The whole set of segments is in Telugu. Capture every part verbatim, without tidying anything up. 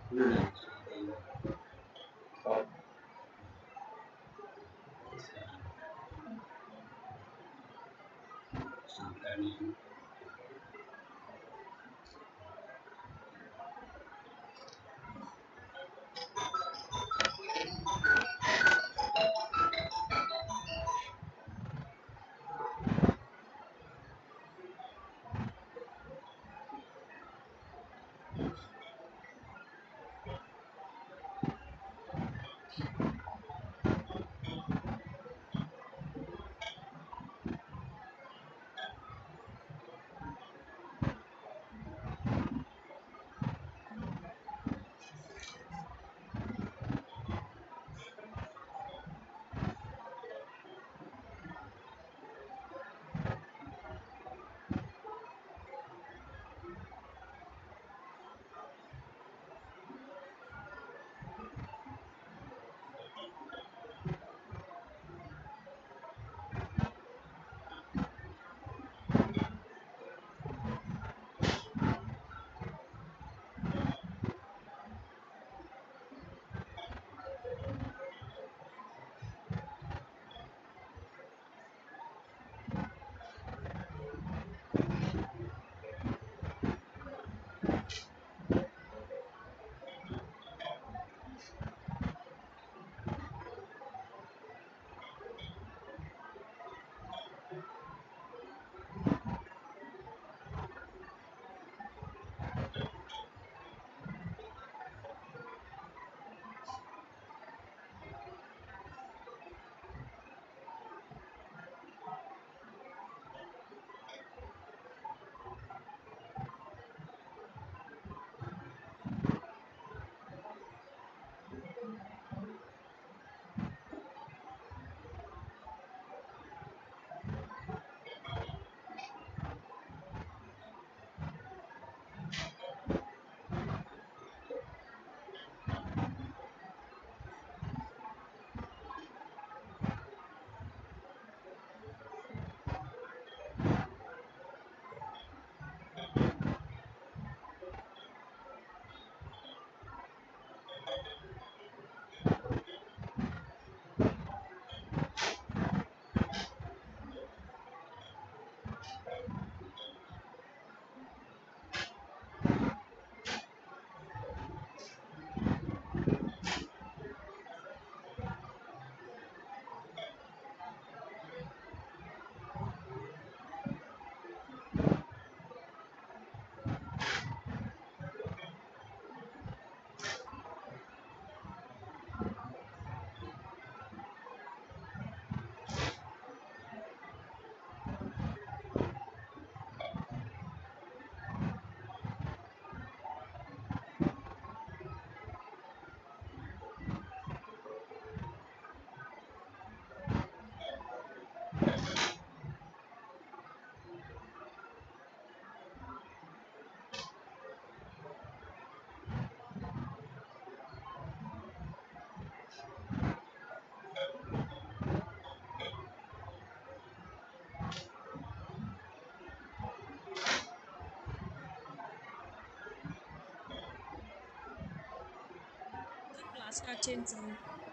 క్లాస్ స్టార్ట్ చేయండి సార్.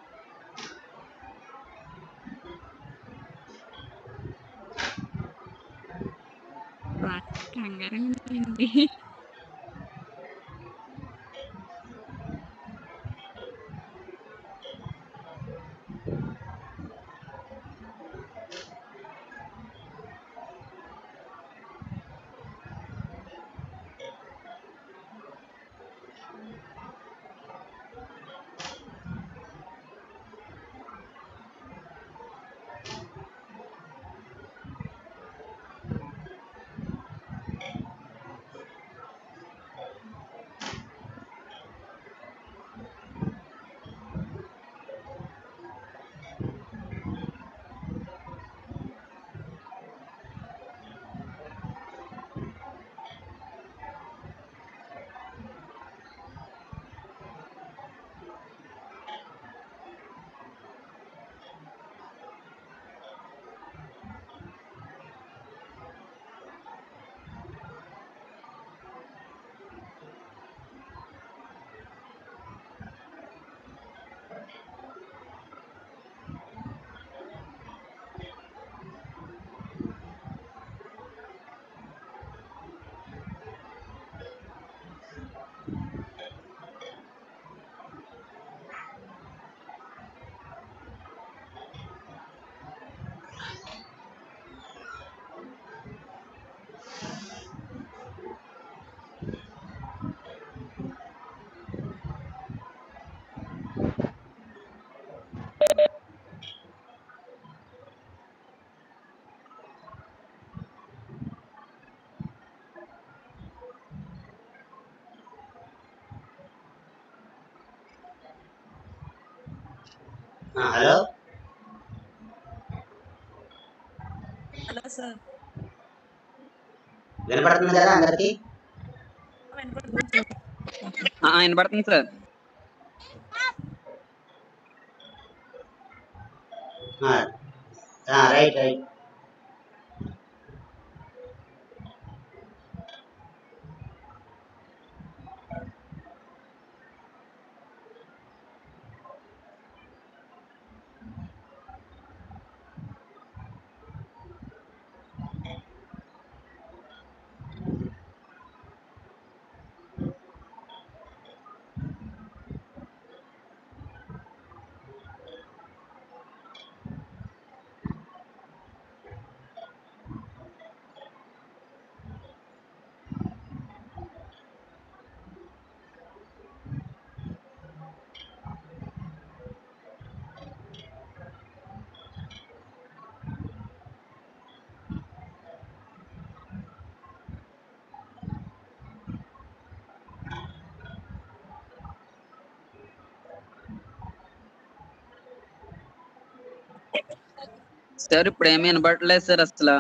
కంగారు ఉందండి. Hello hello sir. వినపడుతుంది కదా అందరికి? వినపడుతుంది సార్. వినపడుతుంది సార్. Right right. సార్ ఇప్పుడు ఏమీ వినపడలేదు సార్ అసలు.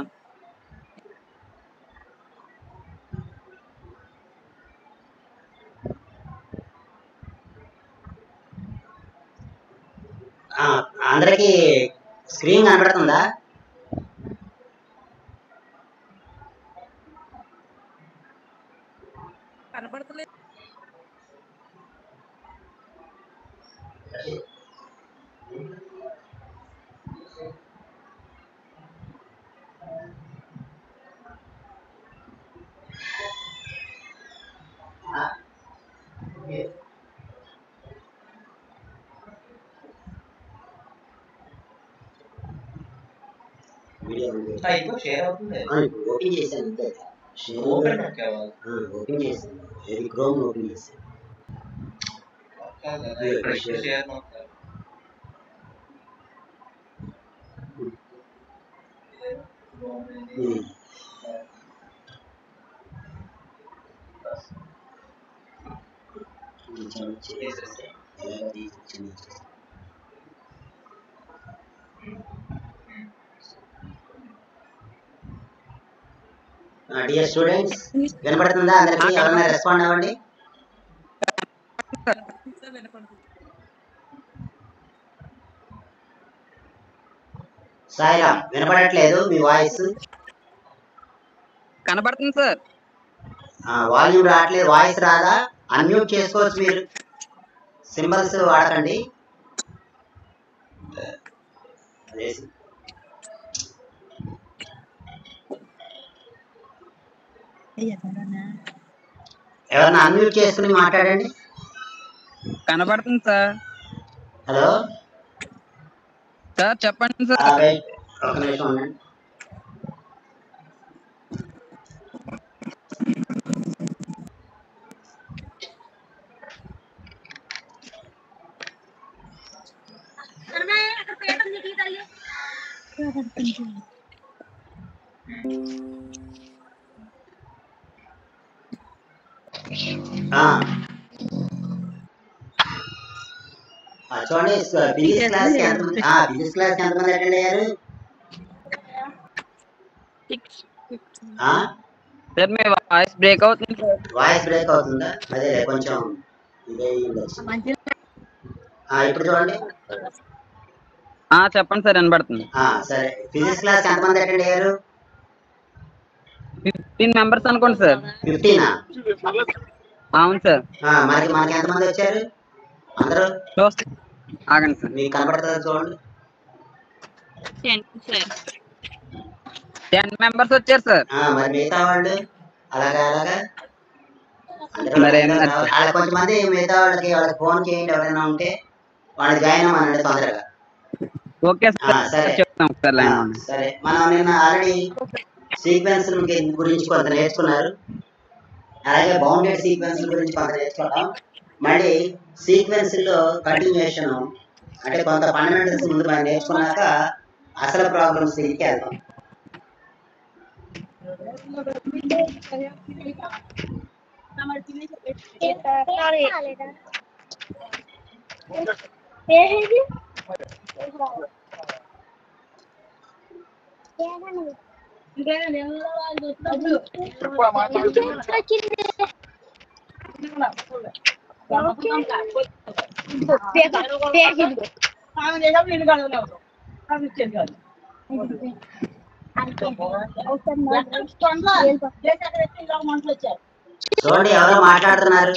అందరికి స్క్రీన్ కనబడుతుందా? కనపడతలేదు. ఓపెన్ చేశాను ఓపెన్ చేశాను ఇది క్రోమ్ ఓపెన్ చేశాను. డియర్ స్టూడెంట్స్ వినపడుతుందా అందరికి? ఎవరైనా రెస్పాండ్ అవ్వండి. సాయిరామ్ వినపడట్లేదు మీ వాయిస్. కనపడుతుంది సార్. వాల్యూమ్ రావట్లేదు. వాయిస్ రాదా? అన్మ్యూట్ చేసుకోవచ్చు మీరు. సింబల్స్ వాడకండి. ఎవరన్నా అన్మ్యూట్ చేసుకుని మాట్లాడండి. కనపడుతుంది సార్. హలో సార్ చెప్పండి సార్. ఒక నిమిషం ఉండండి. చూడండి బిజినెస్ క్లాస్ కి ఎంతమంది బిజినెస్ క్లాస్ కి ఎంతమంది అటెండ్ అయ్యారు? సార్ మీ వాయిస్ బ్రేక్ అవుతుంది సార్. వాయిస్ బ్రేక్ అవుతుందా? అదే కొంచెం ఇదే ఇప్పుడు చూడండి. చెప్పండి సార్ వినపడుతుంది. సరే ఫిజిక్స్ క్లాస్ కి ఎంతమంది అటెండ్ అయ్యారు? ఫిఫ్టీన్ మెంబర్స్ అనుకోండి సార్. ఫిఫ్టీనా? అవును సార్. మనకి మనకి ఎంతమంది వచ్చారు అందరూ? ఆగండి సార్. మీకు కనపడుతుంది చూడండి. టెన్ మెంబర్స్ వచ్చారు సార్. మరి మిగతా వాళ్ళు అలాగా అలాగా వాళ్ళ కొంతమంది మిగతా వాళ్ళకి వాళ్ళకి ఫోన్ చేయండి. ఎవరైనా ఉంటే వాళ్ళు జాయిన్ అవ్వమనండి తొందరగా. Okay sir. సరే సరే మనం నిన్న ఆల్రెడీ సీక్వెన్స్ గురించి కొంత నేర్చుకున్నారు. అలాగే బౌండెడ్ సీక్వెన్స్ గురించి కొంత నేర్చుకుంటాం. మళ్ళీ సీక్వెన్స్ లో కంటిన్యూషన్ అంటే కొంత ఫండమెంటల్స్ ముందు మనం నేర్చుకున్నాక అసలు ప్రాబ్లమ్స్ తిరిగి వెళ్తాం. చూడండి ఎవరో మాట్లాడుతున్నారు.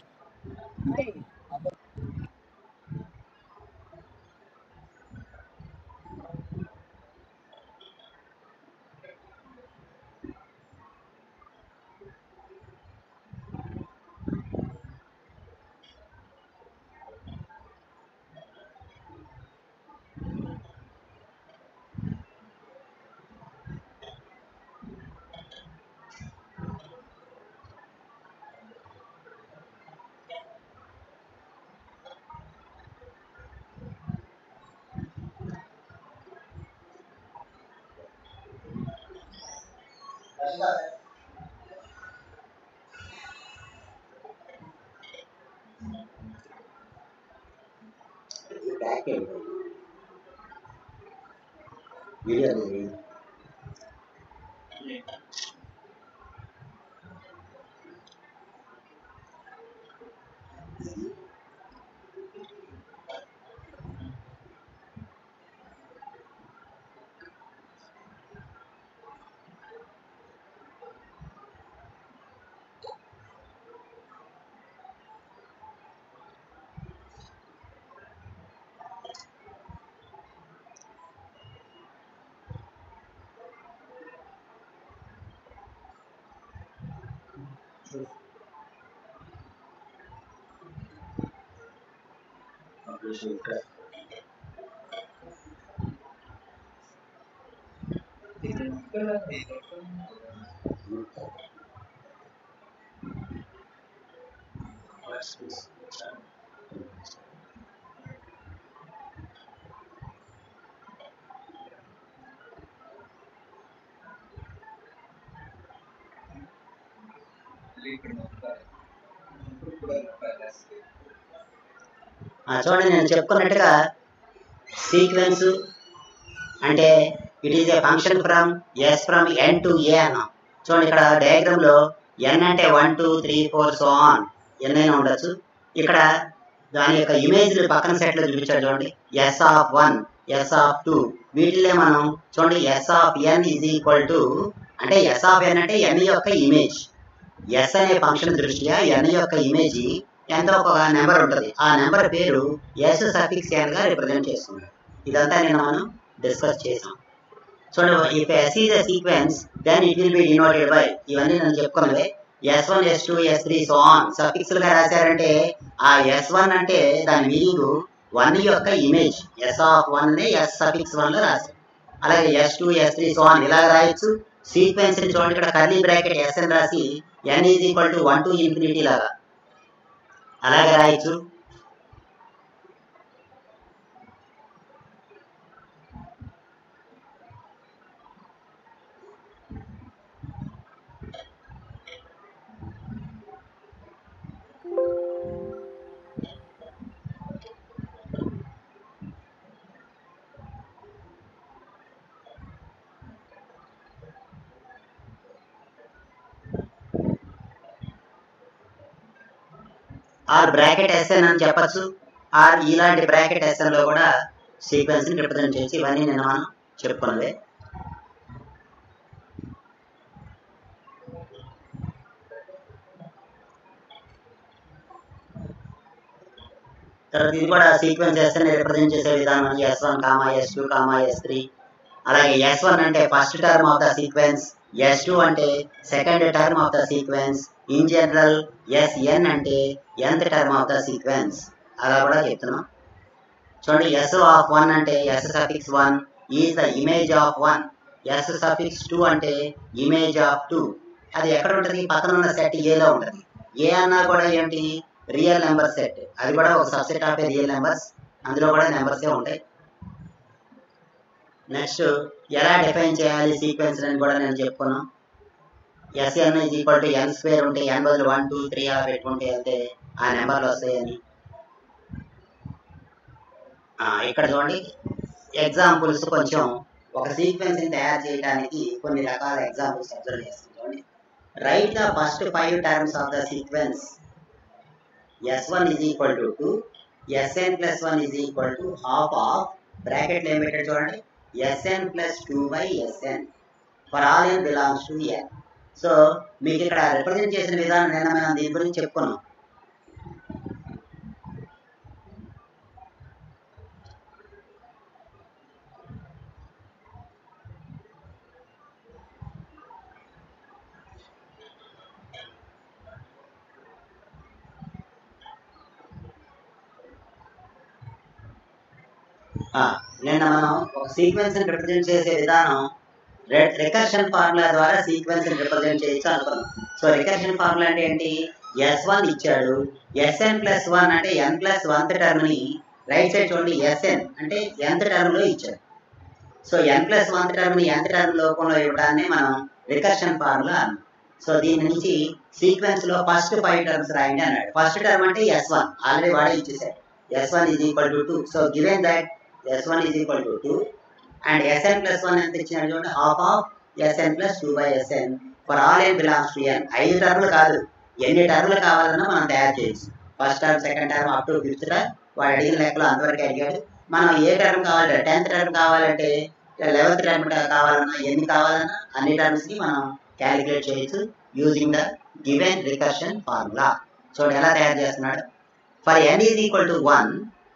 వీడియో చూడండి, నేను చెప్పుకున్నట్టుగా సీక్వెన్స్ అంటే it is a function from S from N to A అన్నాం. చూడండి ఇక్కడ డయాగ్రామ్ లో ఎన్ అంటే one two three four so on N అయినా ఉండొచ్చు. ఇక్కడ దాని యొక్క ఇమేజ్ పక్కన సెట్ లో చూపించాడు చూడండి. S of one, S of two, వీటిలో మనం చూడండి S of N is equal to అంటే ఎస్ ఆఫ్ ఎన్ అంటే ఎన్ యొక్క ఇమేజ్. ఎస్ అనే ఫంక్షన్ దృష్ట్యా ఎన్ యొక్క ఇమేజ్ ఎంతో ఒక నెంబర్ ఉంటుంది. ఆ నెంబర్ పేరు ఎస్ సఫిక్స్ ఎన్ గా రిప్రజెంట్ చేస్తుంది. ఇదంతా నేను మనం డిస్కస్ చేసాం. చూడండి, if S is a sequence then it will be denoted by, ఇవన్నీ నేను చెప్పుకున్నవే, S one S two S three so on. Suffix గా రాశారంటే ఆ ఎస్ వన్ అంటే దాని మీనింగ్ వన్ యొక్క ఇమేజ్, ఎస్ ఆఫ్ వన్ నే ఎస్ సఫిక్స్ వన్ లో రాశారు. అలాగే S two S three so on ఇలా రాయొచ్చు. సీక్వెన్స్ ని చూడండి, ఇక్కడ కర్లీ బ్రాకెట్ ఎస్ అని రాసి N is equal to one to infinity లాగా అలాగే రాయొచ్చు. ఆర్ బ్రాకెట్ ఎస్ఎన్ అని చెప్పచ్చు. ఆర్ ఇలాంటి బ్రాకెట్ ఎస్ఎన్ లో కూడా సీక్వెన్స్ ని రిప్రజెంట్ చేసి ఇవన్నీ నేను మనం చెప్పుకున్నవే. తర్వాత ఇది కూడా సీక్వెన్స్ ఎస్ఎన్ రిప్రజెంట్ చేసే విధానం S one comma S two comma S three. అలాగే ఎస్ వన్ అంటే first term of the sequence, S two అంటే second term of the sequence, in general S N అంటే nth term of the sequence అలా కూడా చెప్తున్నాం. చూడండి, ఎస్ ఆఫ్ వన్ అంటే S suffix one is the image of one, S suffix two అంటే ఇమేజ్ ఆఫ్ టూ. అది ఎక్కడ ఉంటుంది? పక్కన ఉన్న సెట్ ఏలో ఉంటుంది. ఏ అన్నా కూడా ఏంటి? Real number set. అది కూడా ఒక సబ్సెట్ ఆఫ్ రియల్ నెంబర్స్, అందులో కూడా నెంబర్సే ఉంటాయి. నెక్స్ట్ ఎలా డిఫైన్ చేయాలి సీక్వెన్స్ అని కూడా నేను చెప్పుకున్నాను. S N is equal to N square ఉంటే ఎన్ బదులు వన్ టూ త్రీ అలా పెట్టుకుంటే అయితే ఆ నెంబర్లు వస్తాయని. ఇక్కడ చూడండి ఎగ్జాంపుల్స్ కొంచెం ఒక సీక్వెన్స్ ని తయారు చేయడానికి కొన్ని రకాల ఎగ్జాంపుల్స్ అబ్జర్వ్ చేస్తాం. చూడండి, write the first five terms of the sequence S one is equal to two, S N plus one is equal to half of బ్రాకెట్లు ఏం పెట్టాడు చూడండి, S N plus two by S N for all N belongs to N. So మీకు ఇక్కడ రిప్రజెంట్ చేసిన విధానం నిన్న మనం దీని గురించి చెప్పుకున్నాం. నిన్న మనం ఒక సీక్వెన్స్ ని రిప్రజెంట్ చేసే విధానం రికర్షన్ ఫార్ములా ద్వారా సీక్వెన్స్ ని రిప్రజెంట్ చేయొచ్చు అనుకున్నాం. సో రికర్షన్ ఫార్ములా అంటే ఏంటి, ఎస్ వన్ ఇచ్చాడు, ఎస్ఎన్ ప్లస్ వన్ అంటే ఎన్ ప్లస్ వన్త్ టర్మ్ ని రైట్ సైడ్ చూడండి ఎస్ఎన్ అంటే nth టర్మ్ లో ఇచ్చాడు. So N plus oneth term ని nth టర్మ్ లోపంలో ఇవ్వడాన్ని మనం రికర్షన్ ఫార్ములా అన్నాం. సో దీని నుంచి సీక్వెన్స్ లో ఫస్ట్ ఫైవ్ టర్మ్స్ రాయండి అన్నాడు. ఫస్ట్ టర్మ్ అంటే ఎస్ వన్ ఆల్రెడీ వాడే ఇచ్చేసాడు, S one is equal to two. So given that S one is equal to two and S N plus one ఎంత ఇచ్చినాడు చూడండి, half of S N plus two by S N for all N belongs to N. ఐదు టర్ములు కాదు, ఎన్ని టర్ములు కావాలన్నా మనం తయారు చేయొచ్చు. First term, second term, up to fifth term. వాడు అడిగిన లెక్కలో అంతవరకు అడిగాడు. మనం ఏ టర్మ్ కావాలంటే టెన్త్ టర్మ్ కావాలంటే లెవెన్త్ టర్మ్ కావాలన్నా ఎన్ని కావాలన్నా అన్ని టర్మ్స్ కి మనం క్యాలిక్యులేట్ చేయొచ్చు using the given recursion formula. చూడండి ఎలా తయారు చేస్తున్నాడు. For N is equal to one,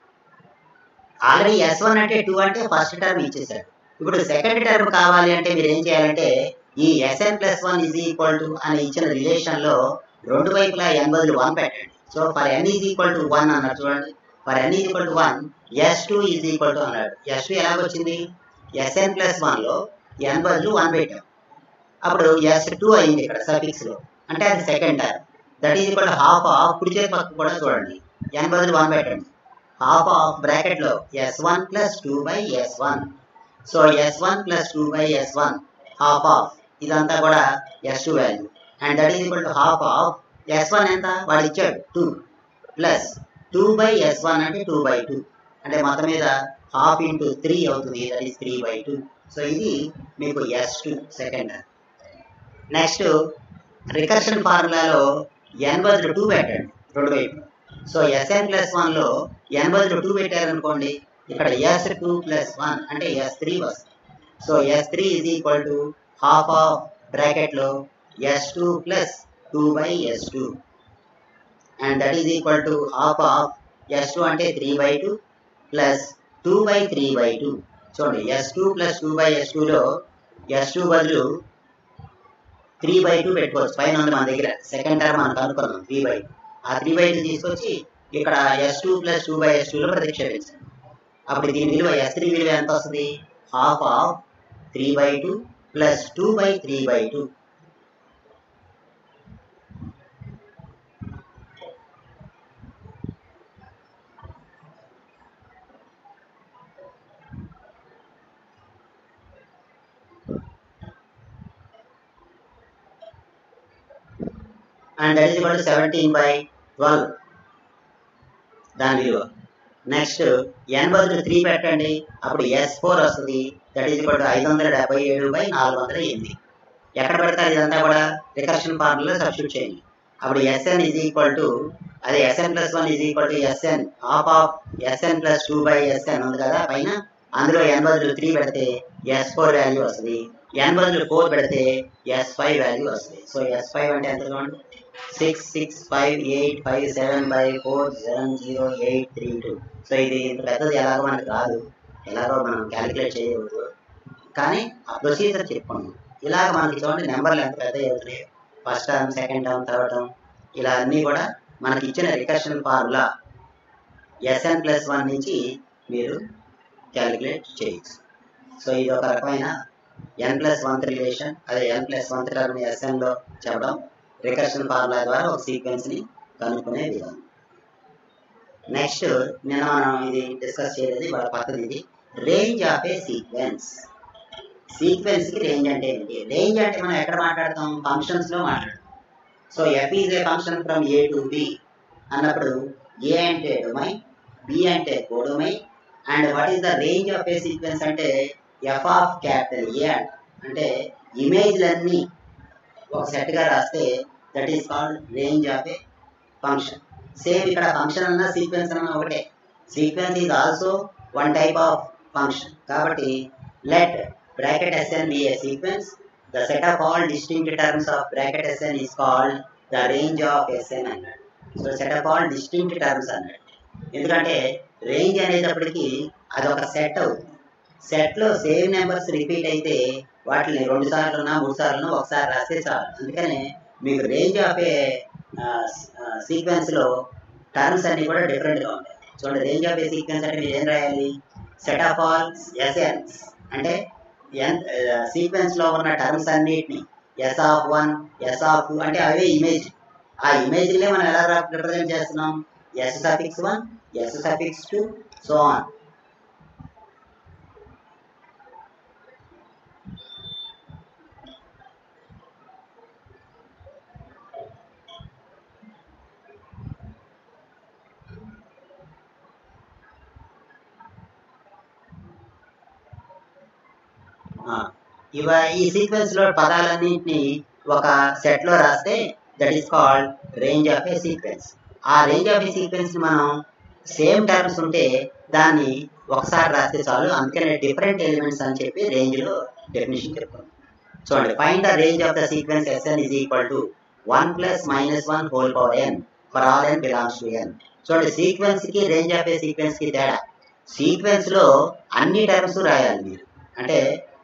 already S one అంటే టూ అంటే ఫస్ట్ టర్మ్ ఇచ్చేసాడు. ఇప్పుడు సెకండ్ టర్మ్ కావాలి అంటే మీరు ఏం చేయాలంటే ఈ S N plus one is equal to అని ఇచ్చిన రిలేషన్ లో రెండు వైపులా ఎన్ బదులు వన్ పెట్టండి. So for N is equal to one అన్నాడు చూడండి, for N is equal to one S two is equal to అన్నాడు. ఎస్ టూ ఎలాగొచ్చింది, ఎస్ఎన్ ప్లస్ వన్ లో ఎన్ బదులు వన్ పెట్టాం, అప్పుడు ఎస్ టూ అయింది ఇక్కడ సఫిక్స్ లో, అంటే అది second term. That is equal to half of కుడి చేతి పక్క కూడా చూడండి ఎన్ బదులు వన్ పెట్టండి, హాఫ్ ఆఫ్ బ్రాకెట్ లో S one plus two by S one. So S one plus two by S one half of ఇదంతా కూడా S two value and that is equal to half of S one ఎంత వాడు ఇచ్చాడు two plus two by S one అంటే టూ బై టూ అంటే మొత్తం మీద హాఫ్ ఇంటూ త్రీ అవుతుంది, that is three by two. So ఇది మీకు S two second. Next recursion ఫార్ములాలో ఎన్ బదులు టూ పెట్టండి రెండు వైపు. సో ఎస్ఎన్ ప్లస్ వన్ లో ఎన్ బదులు టూ పెట్టారనుకోండి, ఇక్కడ ఎస్ టూ ప్లస్ వన్ అంటే ఎస్ త్రీ వస్తుంది. So S three is equal to half of bracket లో S two plus two by S two and that is equal to half of S two అంటే three by two plus two by three by two. చూడండి S two plus two by S టూలో ఎస్ టూ బదులు త్రీ బై టూ పెట్టుకోవచ్చు, పైన ఉంది మన దగ్గర సెకండ్ టర్మ్ మనం కనుక్కున్నాం త్రీ బై టూ. ఆ త్రీ బై టూ తీసుకొచ్చి ఇక్కడ S two plus two by S టూలో ప్రతిక్షేపించండి. అప్పుడు దీని విలువ ఎస్ త్రీ విలువ ఎంత వస్తుంది, half of three by two plus two by three by two. And that is equal to seventeen by twelve దాని విలువ. నెక్స్ట్ ఎన్ బదులు త్రీ పెట్టండి, అప్పుడు ఎస్ ఫోర్ వస్తుంది, దట్ ఈస్ ఈక్వల్ టు ఐదు వందల డెబ్బై ఏడు బై నాలుగు వందల ఎనిమిది. ఎక్కడ పెడతారు ఇదంతా కూడా రికర్షన్ ఫార్ములా సబ్స్టిట్యూట్ చేయండి. అప్పుడు ఎస్ఎన్ ఈజ్ ఈక్వల్ టు అదే S N plus one is equal to S N half of S N plus two by S N ఉంది కదా పైన, అందులో ఎన్ బదులు త్రీ పెడితే ఎస్ ఫోర్ వాల్యూ వస్తుంది, ఎన్ బదులు ఫోర్ పెడితే ఎస్ ఫైవ్ వాల్యూ వస్తుంది. సో ఎస్ ఫైవ్ అంటే ఎంత చూడండి, six six five eight five seven by four seven zero eight three two. So ఇది ఇంత పెద్దది ఎలాగో మనకు రాదు, ఎలాగో మనం క్యాలిక్యులేట్ చేయకూడదు, కానీ ఆ ప్రొసీజర్ చెప్పుకున్నాం. ఇలాగ మనకి చూడండి నెంబర్లు ఎంత పెద్ద అవుతున్నాయి, first term second term third term ఇలా అన్నీ కూడా మనకి ఇచ్చిన recursion formula S N plus one నుంచి మీరు క్యాలిక్యులేట్ చేయొచ్చు. సో ఇది ఒక రకమైన ఎన్ ప్లస్ వన్ రిలేషన్, అదే ఎన్ ప్లస్ వన్ టర్మ్ ఎస్ఎన్లో చెప్పడం రికర్షన్ ఫార్ములా ద్వారా ఒక సీక్వెన్స్ని కనుక్కునే విధానం. నెక్స్ట్ నిన్న మనం ఇది డిస్కస్ చేయలేదు, వాళ్ళ పద్ధతి ఇది రేంజ్ ఆఫ్ ఏ సీక్వెన్స్. సీక్వెన్స్కి రేంజ్ అంటే ఏంటి, రేంజ్ అంటే మనం ఎక్కడ మాట్లాడతాం, ఫంక్షన్స్లో మాట్లాడతాం. So F is a function from A to B అన్నప్పుడు ఏ అంటే డొమైన్, బి అంటే codomain and what is the range of a sequence అంటే ఎఫ్ ఆఫ్ క్యాపిటల్ ఏ అంటే ఇమేజ్లన్నీ ఒక సెట్గా రాస్తే that is called range of a function. Same ఇక్కడ ఫంక్షన్ అన్న సీక్వెన్స్ అన్న ఒకటే. Sequence is also one type of function. కాబట్టి let bracket S N be a sequence. The set of all distinct terms of bracket S N is called the range of S N అన్నాడు. So set of all distinct terms అన్నాడు. ఎందుకంటే రేంజ్ అనేటప్పటికీ అదొక సెట్ అవుతుంది. సెట్లో సేమ్ నెంబర్స్ రిపీట్ అయితే వాటిని రెండు సార్లున్నా మూడు సార్లున్నా ఒకసారి రాస్తే చాలు. అందుకనే మీకు రేంజ్ ఆఫ్ ఏ సీక్వెన్స్లో టర్మ్స్ అన్నీ కూడా డిఫరెంట్గా ఉంటాయి. చూడండి, రేంజ్ ఆఫ్ ఏ సీక్వెన్స్ అంటే మీరు ఏం రాయాలి? సెట్ ఆఫ్ ఆల్ ఎస్ఎన్స్ అంటే ఎన్ సీక్వెన్స్లో ఉన్న టర్మ్స్ అన్నిటిని S of one S of two అంటే అవే ఇమేజ్. ఆ ఇమేజ్లే మనం ఎలా రిప్రజెంట్ చేస్తున్నాం? S suffix one S suffix two so on. ఇవ ఈ సీక్వెన్స్లో పదాలన్నింటినీ ఒక సెట్లో రాస్తే that is called range of a sequence. ఆ రేంజ్ ఆఫ్ ఏ సీక్వెన్స్ మనం సేమ్ టర్మ్స్ ఉంటే దాన్ని ఒకసారి రాస్తే చాలు. అందుకనే డిఫరెంట్ ఎలిమెంట్స్ అని చెప్పి రేంజ్లో డెఫినేషన్ చెప్తాం. చూడండి, find the range of the sequence SN is equal to one plus minus one whole power N for all N belongs to N. చూడండి, సీక్వెన్స్కి రేంజ్ ఆఫ్ ఏ సీక్వెన్స్కి తేడా. సీక్వెన్స్లో అన్ని టర్మ్స్ రాయాలి మీరు. అంటే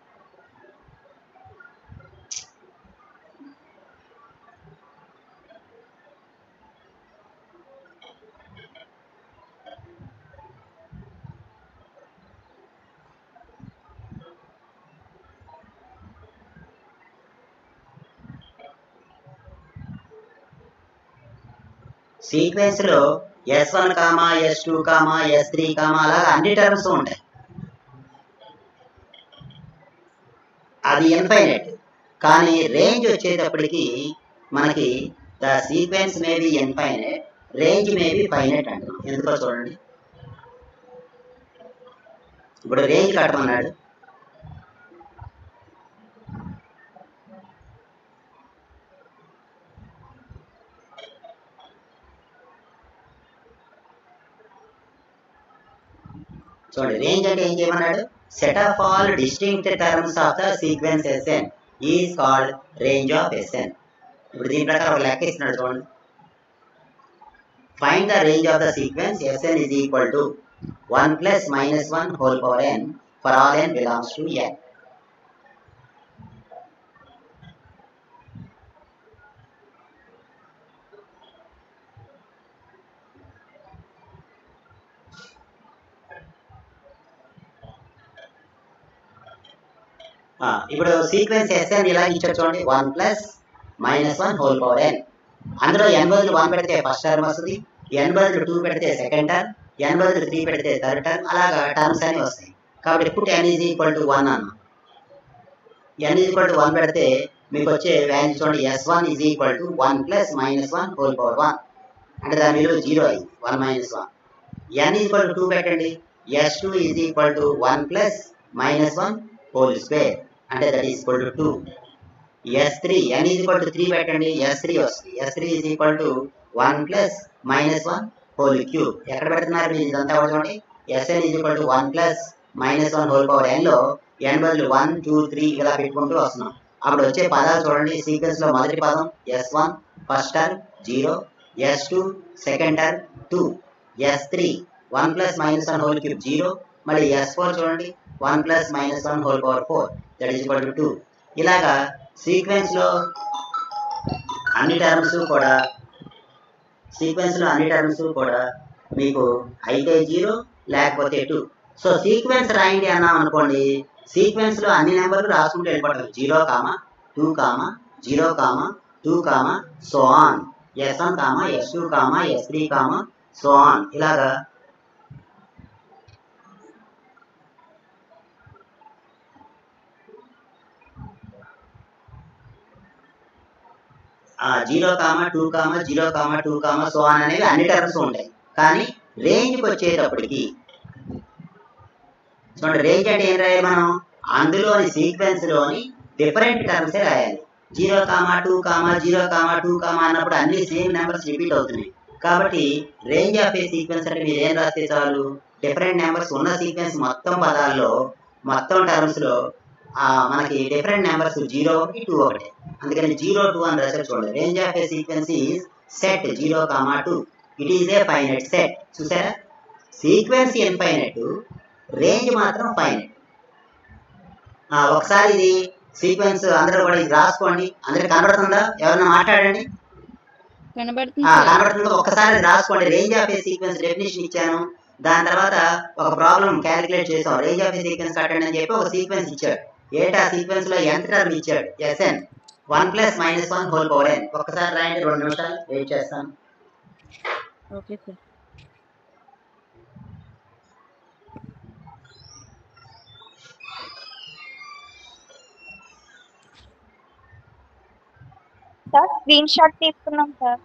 సీక్వెన్స్లో S one comma S two comma S three comma అలాగా అన్ని టర్మ్స్ ఉంటాయి. అది ఇన్ఫైనైట్. కానీ రేంజ్ వచ్చేటప్పటికి మనకి the sequence may be infinite, range may be finite అంటాం. ఎందుకో చూడండి, ఇప్పుడు రేంజ్ కట్టమన్నాడు. చూడండి, రేంజ్ అంటే ఏం చేయమన్నాడు? Set of all distinct terms of the sequence SN is called range of S N. ఇప్పుడు దీని ప్రకారం ఒక లెక్క ఇస్తున్నాడు చూడండి. Find the range of the sequence SN is equal to one plus minus one whole power N for all N belongs to N. ఇప్పుడు సీక్వెన్స్ ఎస్ఎన్ ఇలా ఇచ్చారు చూడండి, one plus minus one whole power N. అందులో ఎన్ బదులు వన్ పెడితే ఫస్ట్ టర్మ్ వస్తుంది, ఎన్ బదులు టూ పెడితే సెకండ్ టర్మ్, ఎన్ బదులు త్రీ పెడితే థర్డ్ టర్మ్, అలాగా టర్మ్స్ అని వస్తాయి. కాబట్టి ఇప్పుడు N is equal to one అన్న. N is equal to one పెడితే మీకు వచ్చే వాల్యూ చూడండి, S one is equal to one plus minus one whole power one అంటే దాని విలువ జీరో అయింది, one minus one. N is equal to two పెట్టండి, S two is equal to one plus minus one whole square అంటే that is equal to two. S three N is equal to three పెట్టండి, ఎస్ త్రీ వస్తుంది, S three is equal to one plus minus one whole cube. ఎక్కడ పెడుతున్నారు మీరు ఇదంతా కూడా చూడండి, SN is equal to one plus minus one whole power ఎన్లో ఎన్ బదులు వన్ టూ త్రీ ఇలా పెట్టుకుంటూ వస్తున్నాం. అప్పుడు వచ్చే పదాలు చూడండి, సీక్వెన్స్లో మొదటి పదం S one first term zero, S two second term two, S three one plus minus one whole cube zero, మళ్ళీ ఎస్ ఫోర్ చూడండి one plus minus one whole power four that is equal to two. ఇలాగా సీక్వెన్స్లో అన్ని టర్మ్స్ కూడా సీక్వెన్స్లో అన్ని టర్మ్స్ కూడా మీకు అయితే జీరో లేకపోతే టూ. సో సీక్వెన్స్ రాయండి అన్నాం అనుకోండి, సీక్వెన్స్లో అన్ని నెంబర్లు రాసుకుంటూ వెళ్ళిపోతాం, zero comma two comma zero comma two comma so on, S one comma S two comma S three comma so on. ఇలాగా zero comma two comma zero comma two comma so on అనేవి అన్ని టర్మ్స్ ఉంటాయి. కానీ రేంజ్కి వచ్చేటప్పటికి చూడండి రేంజ్ అంటే ఏం రాయాలి మనం అందులోని సీక్వెన్స్ లోని డిఫరెంట్ టర్మ్స్ రాయాలి zero comma two comma zero comma two comma అన్నప్పుడు అన్ని సేమ్ నెంబర్స్ రిపీట్ అవుతున్నాయి కాబట్టి రేంజ్ ఆఫ్ ఏ సీక్వెన్స్ అంటే మీరు ఏం రాస్తే చాలు డిఫరెంట్ నెంబర్స్ ఉన్న సీక్వెన్స్ మొత్తం పదాల్లో మొత్తం టర్మ్స్ లో మనకి డిఫరెంట్ నెంబర్స్ జీరో ఒకటి టూ ఒకటి అందుకని జీరో టూ అని రాశారు చూడండి range of a sequence is set zero comma two it is a finite set చూసారా సీక్వెన్స్ ఇన్ఫైనైట్ రేంజ్ మాత్రం ఫైనైట్ ఒకసారి ఇది సీక్వెన్స్ అందరూ కూడా ఇది రాసుకోండి అందరికి కనబడుతుందా ఎవరైనా మాట్లాడండి కనబడుతుందో ఒక్కసారి రాసుకోండి range of a sequence definition ఇచ్చాను దాని తర్వాత ఒక ప్రాబ్లం క్యాలిక్యులేట్ చేసాం రేంజ్ ఆఫ్ ఏ సీక్వెన్స్ కట్టండి అని చెప్పి ఒక సీక్వెన్స్ ఇచ్చాడు ఏంటి ఆ సీక్వెన్స్ లో ఎంత టర్మ్ ఇచ్చాడు S N one plus minus one whole power N ఒక్కసారి రాయండి రెండు నిమిషాలు వెయిట్ చేస్తాను okay sir sir screenshot తీసుకున్నాం సార్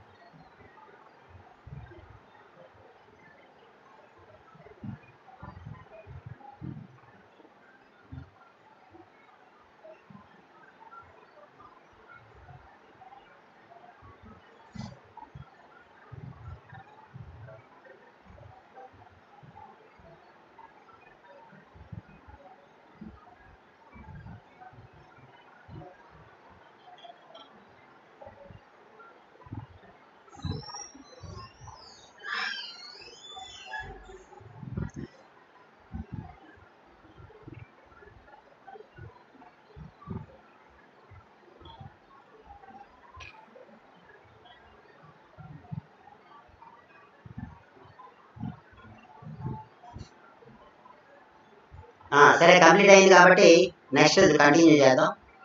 సరే కంప్లీట్ అయింది కాబట్టి నెక్స్ట్ కంటిన్యూ చేద్దాం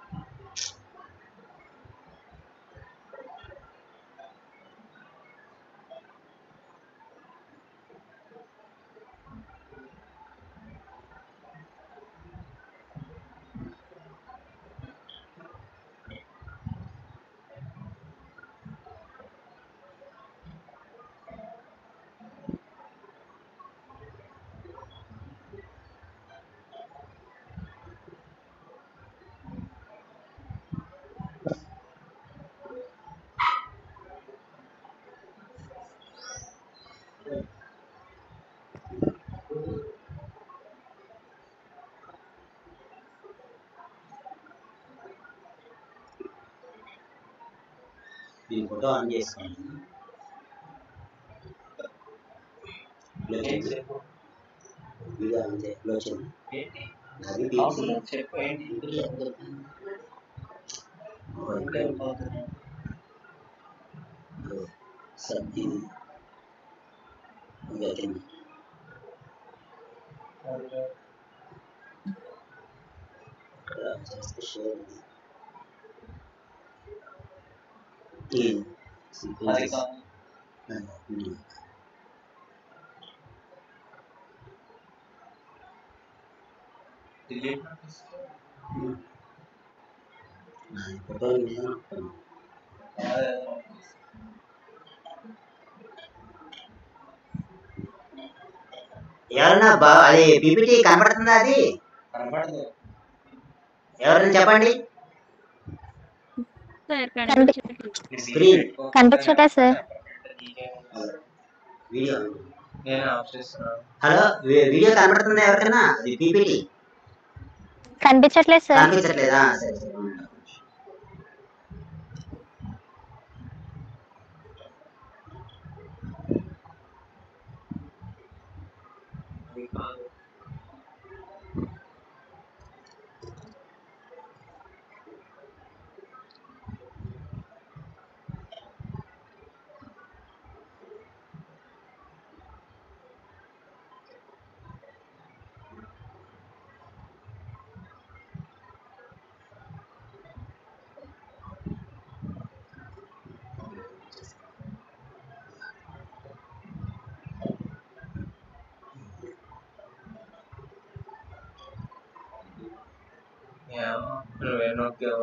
దీని ఫోటో ఆన్ చేసుకోండి వీడియో అంతే లోచన సబ్ది షేర్ in sequences. Delete. ఎవరన్నా అది పీపీటీ కనబడుతుందా అది ఎవరైనా చెప్పండి స్క్రీన్ కనిపించట్లేదు సార్ వీడియో హలో వీడియో కనబడుతుందా ఎవరికైనా అది పీపీటీ కనిపించట్లేదు సార్ కనిపించట్లేదా సరే సరే Yeah, bueno, quedó.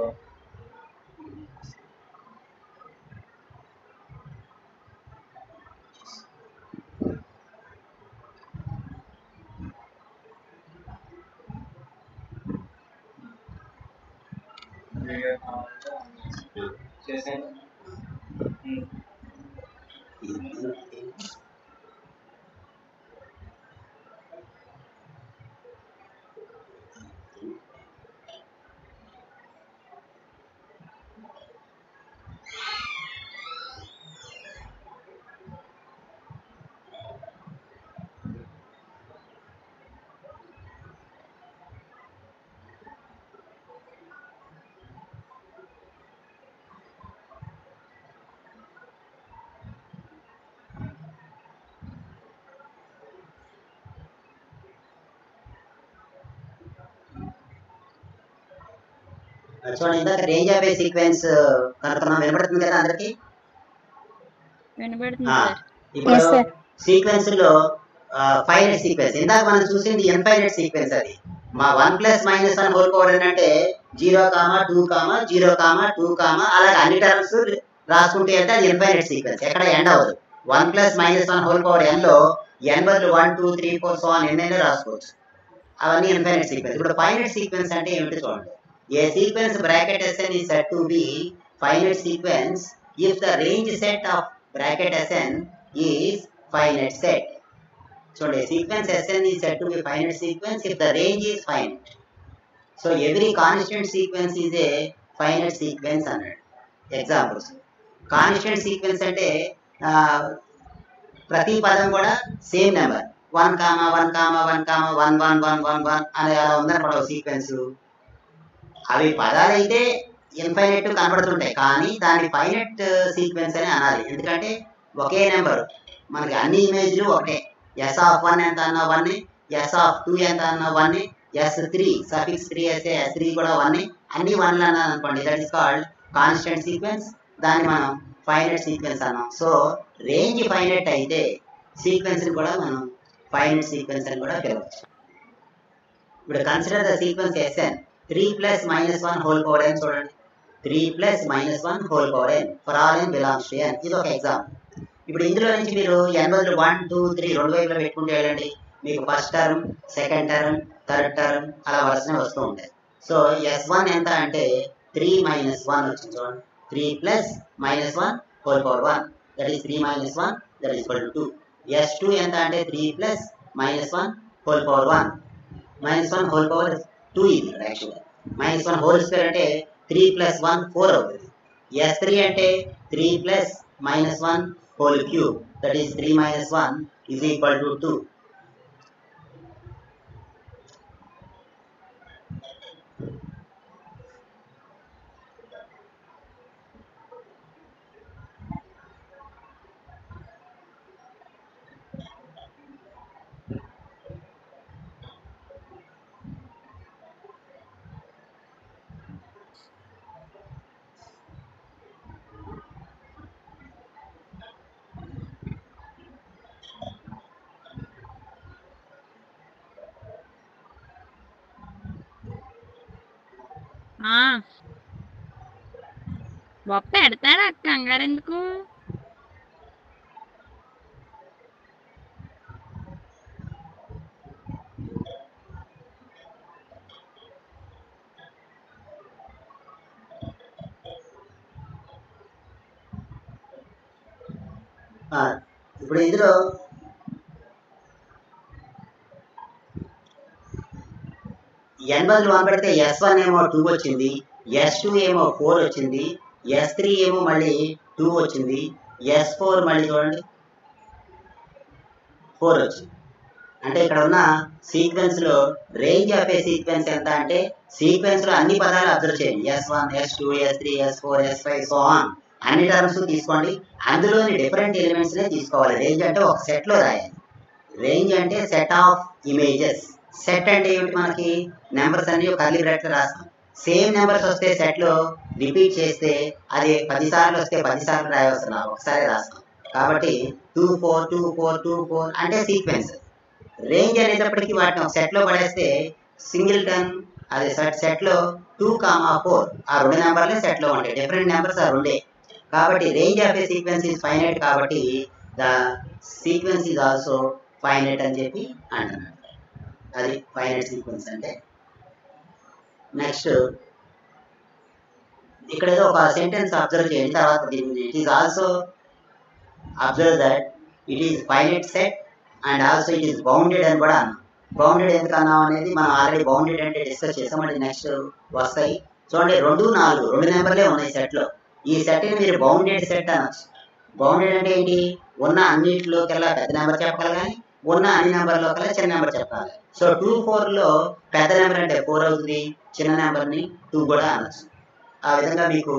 చూడండి ఇందాక రేంజ్ ఆఫ్ ఏ సీక్వెన్స్ కనుక్కున్నాం, వినపడుతుంది కదా అందరికి? వినబడుతుంది సార్. ఇప్పుడు Yes, sir. సీక్వెన్స్ లో ఫైనైట్ సీక్వెన్స్ ఇందాక మనం చూసింది ఇన్ఫైనైట్ సీక్వెన్స్. అది మా one plus minus one whole power ఏంటంటే zero comma two comma zero comma two comma అలాగే అన్ని టర్మ్స్ రాసుకుంటే అంటే అది ఇన్ఫైనైట్ సీక్వెన్స్, ఎక్కడ ఎండ్ అవ్వదు. One plus minus one whole power n లో ఎన్ బదులు one two three four so అని ఎన్నైనా రాసుకోవచ్చు. అవన్నీ ఇన్ఫైనైట్ సీక్వెన్స్. ఇప్పుడు ఫైనైట్ సీక్వెన్స్ అంటే ఏమిటి చూడండి. A sequence bracket Sn is said to be finite sequence if the range set of bracket Sn is finite set. So a sequence Sn is said to be finite sequence if the range is finite. So every constant sequence is a finite sequence అన్నాడు. Examples. Constant sequence అంటే ప్రతి పదం కూడా same number one comma one comma one comma one one one one one అనే అలా ఉందన్నమాట సీక్వెన్స్. అవి పదాలు అయితే ఇన్ఫైనైట్ కనబడుతుంటాయి, కానీ దాన్ని ఫైనైట్ సీక్వెన్స్ అని అనాలి. ఎందుకంటే ఒకే నెంబర్ మనకి అన్ని ఇమేజ్లు ఒకటే. ఎస్ ఆఫ్ వన్ ఎంత అన్న వన్, ఎస్ ఆఫ్ టూ ఎంత అన్న one, S three suffix three వేస్తే ఎస్ త్రీ కూడా వన్, అన్ని వన్లు అన్నాను అనుకోండి, that is called constant sequence. దాన్ని మనం ఫైనైట్ సీక్వెన్స్ అన్నాం. సో రేంజ్ ఫైనైట్ అయితే సీక్వెన్స్ని కూడా మనం ఫైనైట్ సీక్వెన్స్ అని కూడా పిలవచ్చు. ఇప్పుడు consider the sequence S n three plus minus one whole power n. చూడండి, three plus minus one whole power N for all N belongs to N. ఇది ఒక ఎగ్జాంపుల్. ఇప్పుడు ఇందులో నుంచి మీరు ఎన్ బదులు వన్ టూ త్రీ రెండు వైపులో పెట్టుకుంటే వెళ్ళండి, మీకు first term second term third term అలా వరుసనే వస్తూ ఉంటాయి. సో ఎస్ వన్ ఎంత అంటే త్రీ మైనస్ వన్ వచ్చింది. చూడండి, three plus minus one whole power one that is three minus one that is equal to two. S two ఎంత అంటే three plus minus one whole power one minus one whole power two. ఇది యాక్చువల్గా మైనస్ వన్ హోల్ స్క్వేర్ అంటే త్రీ ప్లస్ వన్ ఫోర్ అవుతుంది. ఎస్ త్రీ అంటే three plus minus one whole cube that is three minus one is equal to two. బొప్ప పెడతాడా కంగారు ఎందుకు? ఇప్పుడు ఇందులో ఎన్ బదులు వన్ పెడితే ఎస్ వన్ ఏమో టూ వచ్చింది, ఎస్ టూ ఏమో ఫోర్ వచ్చింది, ఎస్ త్రీ ఏమో మళ్ళీ టూ వచ్చింది, ఎస్ ఫోర్ మళ్ళీ చూడండి ఫోర్ వచ్చింది. అంటే ఇక్కడ ఉన్న సీక్వెన్స్ లో రేంజ్ ఆఫ్ ఏ సీక్వెన్స్ ఎంత అంటే సీక్వెన్స్ లో అన్ని పదాలు అబ్జర్వ్ చేయండి. S one S two S three S four S five so on అన్ని టర్మ్స్ తీసుకోండి. అందులోని డిఫరెంట్ ఎలిమెంట్స్ నే తీసుకోవాలి. రేంజ్ అంటే ఒక సెట్ లో రాయాలి. రేంజ్ అంటే సెట్ ఆఫ్ ఇమేజెస్. సెట్ అంటే ఏమిటి? మనకి నెంబర్స్ అన్ని ఒక కర్లీ బ్రాకెట్ లో రాస్తాం. సేమ్ నెంబర్స్ వస్తే సెట్ లో రిపీట్ చేస్తే అది పది సార్లు వస్తే పది సార్లు రాయవలసిన ఒకసారి రాస్తాం. కాబట్టి two four two four two four అంటే సీక్వెన్స్. రేంజ్ అనేటప్పటికీ వాటిని ఒక సెట్ లో పడేస్తే సింగిల్ టర్మ్ అదే సెట్ సెట్ లో టూ కామా ఫోర్ ఆ రెండు నెంబర్లే సెట్ లో ఉంటాయి. డిఫరెంట్ నెంబర్స్ ఆ రెండే. కాబట్టి range of a sequence is finite. కాబట్టి the sequence is also finite అని చెప్పి అంటున్నాడు. అది ఫైనైట్ సీక్వెన్స్ అంటే. నెక్స్ట్ ఇక్కడ ఏదో ఒక సెంటెన్స్ అబ్జర్వ్ చేయండి తర్వాత దీన్ని it is also observe that it is finite set and also it is bounded అని కూడా అన్నాం. బౌండెడ్ ఎందుకు అన్నాం అనేది మనం ఆల్రెడీ బౌండెడ్ అంటే డిస్కస్ చేసాం. అంటే నెక్స్ట్ వస్తాయి చూడండి. రెండు నాలుగు రెండు నెంబర్లే ఉన్నాయి సెట్లో. ఈ సెట్ని మీరు బౌండెడ్ సెట్ అనొచ్చు. బౌండెడ్ అంటే ఏంటి? ఉన్న అన్నింటిలోకెల్లా పెద్ద నెంబర్ చెప్పగల కానీ ఉన్న అన్ని నెంబర్లో కల్లా చిన్న నెంబర్ చెప్పాలి. సో టూ ఫోర్లో పెద్ద నెంబర్ అంటే ఫోర్ అవుతుంది, చిన్న నెంబర్ని టూ కూడా అనొచ్చు. ఆ విధంగా మీకు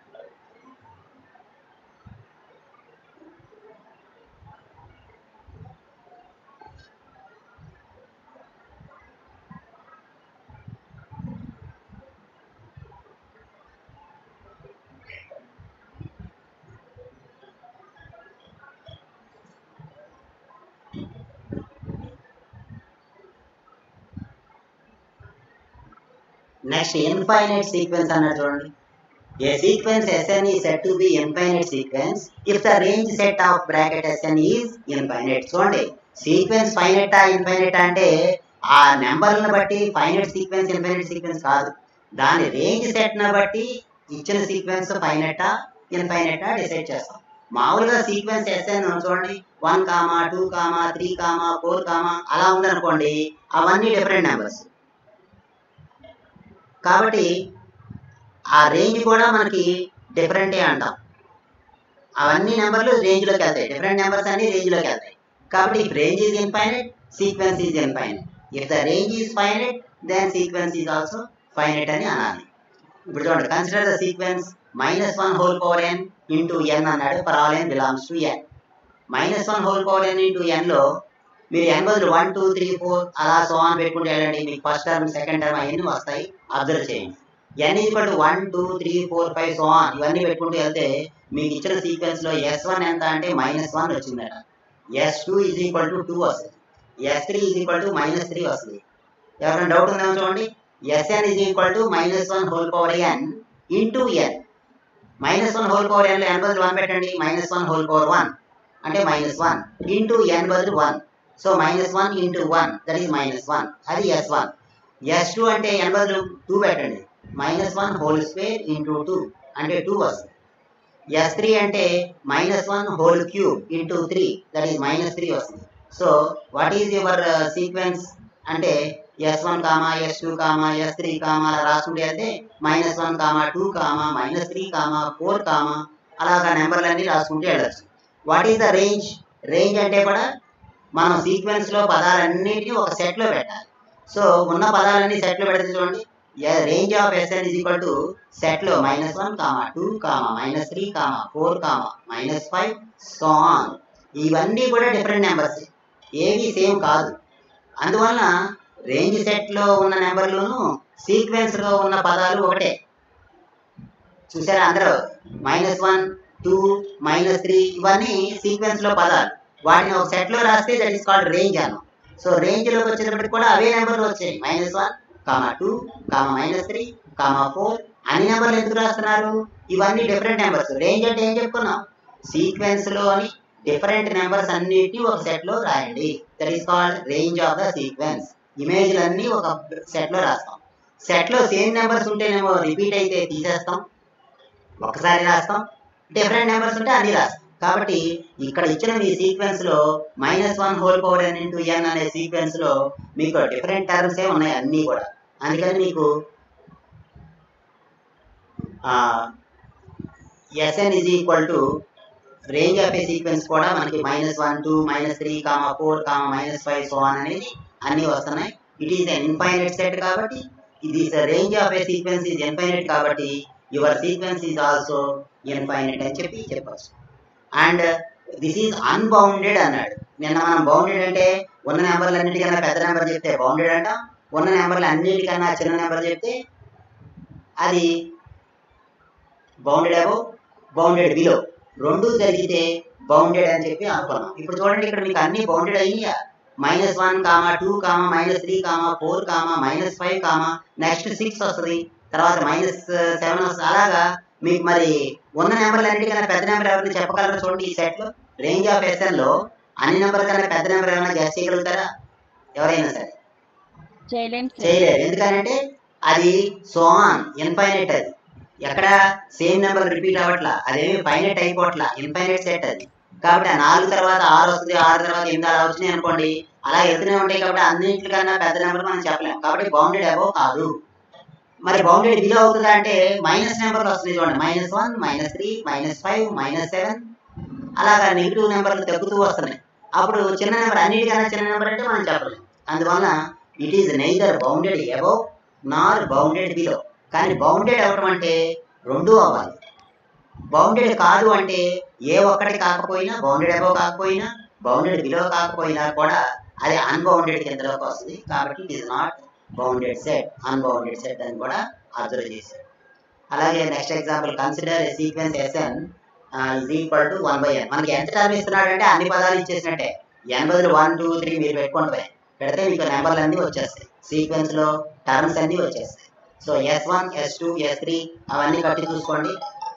నెక్స్ట్ ఇన్ఫైనైట్ సీక్వెన్స్ అన్నాడు చూడండి. A sequence Sn is said to be infinite sequence if the range set of bracket Sn is infinite. చూడండి సీక్వెన్స్ ఫైనైటా ఇన్ఫైనైటా అంటే ఆ నెంబర్లను బట్టి ఫైనైట్ సీక్వెన్స్ ఇన్ఫైనైట్ సీక్వెన్స్ కాదు, దాని రేంజ్ సెట్ను బట్టి ఇచ్చిన సీక్వెన్స్ ఫైనైటా ఇన్ఫైనైటా డిసైడ్ చేస్తాం. మామూలుగా సీక్వెన్స్ Sn చూడండి one comma two comma three comma four comma అలా ఉందనుకోండి, అవన్నీ డిఫరెంట్ నెంబర్స్. కాబట్టి ఆ రేంజ్ కూడా మనకి డిఫరెంటే అంటాం. అవన్నీ నెంబర్లు రేంజ్లోకి వెళ్తాయి, డిఫరెంట్ నెంబర్స్ అన్ని రేంజ్లోకి వెళ్తాయి. కాబట్టి if range is infinite sequence is infinite. If the range is finite then sequence is also finite అని అనాలి. ఇప్పుడు చూడండి, consider the sequence minus one whole power n into n అన్నాడు. For all N belongs to N. Minus one whole power n into ఎన్లో మీరు ఎన్ బదులు వన్ టూ త్రీ ఫోర్ అలా సో ఆన్ పెట్టుకుంటే వెళ్ళండి, మీకు ఫస్ట్ టర్మ్ సెకండ్ టర్మ్ అవన్నీ వస్తాయి. అబ్జర్వ్ చేయండి. N equal to one two three four five so on ఇవన్నీ పెట్టుకుంటూ వెళ్తే మీకు ఇచ్చిన సీక్వెన్స్లో ఎస్ వన్ ఎంత అంటే మైనస్ వన్ వచ్చిందట. S two is equal to two వస్తుంది. S three is equal to minus three వస్తుంది. ఎవరైనా డౌట్ ఉందేమో చూడండి. SN is equal to minus one whole power n into n. Minus one whole power ఎన్లో ఎన్ బదులు వన్ పెట్టండి, minus one whole power one అంటే మైనస్ వన్ ఇంటూ ఎన్ బదులు one. So minus one into one that is minus one, అది ఎస్ వన్. ఎస్ టూ అంటే ఎన్ బదులు టూ పెట్టండి, minus one whole square into two అంటే టూ వస్తుంది. ఎస్ త్రీ అంటే minus one whole cube into three that is minus three వస్తుంది. So what is your sequence అంటే S one comma S two comma S three comma అలా రాసుకుంటే అయితే minus one comma two comma minus three comma four comma అలాగా నెంబర్లన్నీ రాసుకుంటే వెళ్ళచ్చు. What is the range? Range అంటే కూడా మనం సీక్వెన్స్లో పదాలన్నింటినీ ఒక సెట్లో పెట్టాలి. సో ఉన్న పదాలన్నీ సెట్లో పెడితే చూడండి, range of S n is equal to సెట్లో minus one comma two comma minus three comma four comma minus five so on. ఇవన్నీ కూడా డిఫరెంట్ నెంబర్స్, ఏవి సేమ్ కాదు. అందువలన రేంజ్ సెట్లో ఉన్న నెంబర్లను సీక్వెన్స్లో ఉన్న పదాలు ఒకటే. చూసారా అందరూ? Minus one two minus three ఇవన్నీ సీక్వెన్స్లో పదాలు, వాటిని ఒక సెట్లో రాస్తే దట్ ఈస్ కాల్డ్ రేంజ్ అన్నాం. సో రేంజ్లోకి వచ్చేటప్పటికి కూడా అవే నెంబర్లు వచ్చాయి, minus one comma two comma minus three comma four. అన్ని నెంబర్లు ఎందుకు రాస్తున్నారు? ఇవన్నీ డిఫరెంట్ నెంబర్స్. రేంజ్ అంటే ఏం చెప్పుకున్నాం? సీక్వెన్స్లోని డిఫరెంట్ నెంబర్స్ అన్నిటినీ ఒక సెట్లో రాయండి, that is called range of the sequence. ఇమేజ్లన్నీ ఒక సెట్లో రాస్తాం. సెట్లో సేమ్ నెంబర్స్ ఉంటేనేమో రిపీట్ అయితే తీసేస్తాం, ఒకసారి రాస్తాం. డిఫరెంట్ నెంబర్స్ ఉంటే అన్ని రాస్తాం. కాబట్టి ఇక్కడ ఇచ్చిన మీ సీక్వెన్స్లో minus one whole power n into n అనే సీక్వెన్స్లో మీకు డిఫరెంట్ టర్మ్సే ఉన్నాయి అన్నీ కూడా. అందుకని మీకు S n is equal to range of a sequence కూడా మనకి minus one two minus three comma four comma minus five so on అనేది అన్నీ వస్తున్నాయి. It is an infinite set కాబట్టి ఇది range of a sequence is infinite కాబట్టి your sequence is also infinite అని చెప్పి చెప్పవచ్చు. అండ్ దిస్ ఈజ్ అన్బౌండెడ్ అన్నాడు. నిన్న మనం బౌండెడ్ అంటే ఉన్న నెంబర్లు అన్నిటికన్నా పెద్ద నెంబర్ చెప్తే బౌండెడ్ అంటాం, ఉన్న నెంబర్లు అన్నిటికన్నా చిన్న నెంబర్ చెప్తే అది బౌండెడ్ అబోవ్ బౌండెడ్ బిలో రెండు జరిగితే బౌండెడ్ అని చెప్పి అనుకున్నాం. ఇప్పుడు చూడండి, ఇక్కడ మీకు అన్ని బౌండెడ్ అయ్యా. Minus one comma two comma minus three comma four comma minus five comma next six వస్తుంది, తర్వాత మైనస్ సెవెన్ వస్తుంది. అలాగా మీకు మరి ఉన్న నెంబర్లు అన్నిటికన్నా పెద్ద నెంబర్ ఎవరిని చెప్పగలరు చూడండి. ఈ సెట్లో రేంజ్ ఆఫ్ ఎస్ఎన్లో అన్ని నెంబర్ కన్నా పెద్ద నెంబర్ ఏమైనా గెస్ చేయగలుగుతారా? ఎవరైనా సరే చేయలేరు. ఎందుకంటే అది సో ఆన్ ఇన్ఫైనైట్. అది ఎక్కడ సేమ్ నెంబర్ రిపీట్ అవ్వట్లా, అదేమి ఫైనైట్ అయిపోవట్లా, ఇన్ఫైనైట్ సెట్ అది. కాబట్టి ఆ నాలుగు తర్వాత ఆరు వస్తుంది, ఆరు తర్వాత ఎనిమిది అలా వచ్చినాయి అనుకోండి, అలా వెళ్తూనే ఉంటాయి. కాబట్టి అన్నింటికన్నా పెద్ద నెంబర్ మనం చెప్పలేము. కాబట్టి బౌండెడ్ అబోవ్ కాదు. మరి బౌండెడ్ బిలో అవుతుందా అంటే మైనస్ నెంబర్లు వస్తుంది చూడండి, minus one, minus three, minus five, minus seven, అలాగా నెగిటివ్ నెంబర్లు తగ్గుతూ వస్తున్నాయి. అప్పుడు చిన్న నెంబర్, అన్నిటికన్నా చిన్న నెంబర్ అంటే మనం చెప్పలేము. అందువలన it is neither bounded above nor bounded below. కానీ బౌండెడ్ అవ్వడం అంటే రెండు అవ్వాలి. బౌండెడ్ కాదు అంటే ఏ ఒక్కటి కాకపోయినా, బౌండెడ్ అబోవ్ కాకపోయినా, బౌండెడ్ బిలో కాకపోయినా కూడా అది అన్బౌండెడ్ కిందలోకి వస్తుంది. కాబట్టి it is not bounded set, unbounded set అని కూడా అబ్జర్వ్ చేశారు. అలాగే next example, consider a sequence SN is equal to one by n. మనకి ఎంత టర్మ్ ఇస్తున్నాడంటే అన్ని పదాలు ఇచ్చేసినట్టే. ఎన్ బదులు వన్ టూ త్రీ మీరు పెట్టుకుంటే పెడితే మీకు నెంబర్లు అన్నీ వచ్చేస్తాయి, సీక్వెన్స్ లో టర్మ్స్ అన్నీ వచ్చేస్తాయి. So S one, S two, S three అవన్నీ కట్టి చూసుకోండి.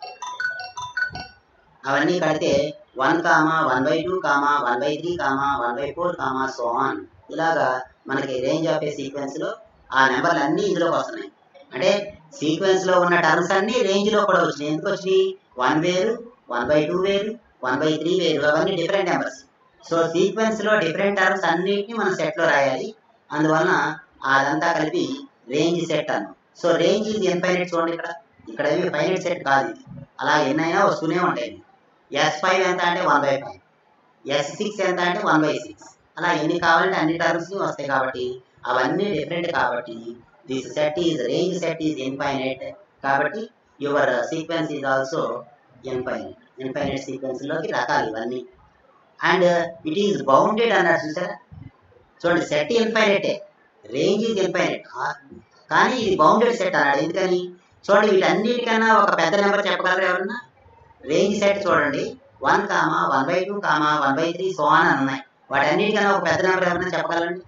అవన్నీ కడితే one comma one by two comma one by three comma one by four comma so on, ఇలాగా మనకి రేంజ్ ఆఫ్ ఏ సీక్వెన్స్ లో ఆ నెంబర్లు అన్నీ ఇందులోకి వస్తున్నాయి. అంటే సీక్వెన్స్ లో ఉన్న టర్మ్స్ అన్ని రేంజ్ లో కూడా వచ్చినాయి. ఎందుకు వచ్చినాయి? వన్ వేరు, వన్ బై టూ వేరు, వన్ బై త్రీ వేరు, అవన్నీ డిఫరెంట్ నెంబర్స్. సో సీక్వెన్స్ లో డిఫరెంట్ టర్మ్స్ అన్నిటిని మనం సెట్ లో రాయాలి. అందువలన అదంతా కలిపి రేంజ్ సెట్ అన్నాం. సో రేంజ్ ఇది ఇన్ఫైనైట్ చూడండి, ఇక్కడ ఇక్కడ ఏమి ఫైనైట్ సెట్ కాదు ఇది, అలా ఎన్నైనా వస్తూనే ఉంటాయి. ఎస్ ఫైవ్ ఎంత అంటే one by five, S six ఎంత అంటే వన్ బై సిక్స్, అలా ఎన్ని కావాలంటే అన్ని టర్మ్స్ వస్తాయి. కాబట్టి అవన్నీ డిఫరెంట్. కాబట్టి this set is range set is infinite. కాబట్టి your sequence is also infinite. Infinite sequence లోకి రకాలు ఇవన్నీ. అండ్ ఇట్ ఈజ్ బౌండెడ్ అన్నారు చూసారా, చూడండి సెట్ ఇన్ఫైనైటే, రేంజ్ ఈజ్ ఇన్ఫైనైట్, కానీ ఇది బౌండెడ్ సెట్ అన్నాడు. ఎందుకని? చూడండి వీటన్నిటికన్నా ఒక పెద్ద నెంబర్ చెప్పగలరు ఎవరన్నా? రేంజ్ సెట్ చూడండి, one comma one by two comma one by three so on అని ఉన్నాయి. వాటన్నిటికన్నా ఒక పెద్ద నెంబర్ ఎవరైనా చెప్పగలండి?